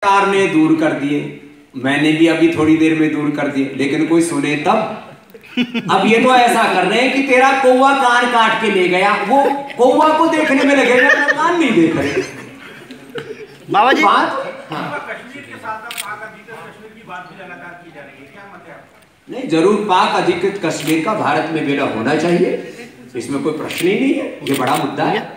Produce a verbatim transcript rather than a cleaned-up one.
सरकार ने दूर कर दिए, मैंने भी अभी थोड़ी देर में दूर कर दिए, लेकिन कोई सुने तब। अब ये तो ऐसा कर रहे हैं कि तेरा कौवा कान काट के ले गया, वो कौवा को देखने में लगेगा, तो कान नहीं देख रहे बाबा जी। बात हाँ। कश्मीर के साथ पाक अधिकृत कश्मीर की बात भी लगातार की जा रही है, क्या मत है? नहीं, जरूर पाक अधिकृत कश्मीर का भारत में बेड़ा होना चाहिए, इसमें कोई प्रश्न ही नहीं है, ये बड़ा मुद्दा है।